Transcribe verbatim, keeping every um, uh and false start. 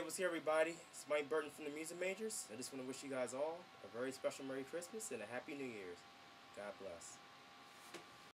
was here, everybody. It's Mike Burton from the Music Majors. I just want to wish you guys all a very special Merry Christmas and a Happy New Year's. God bless.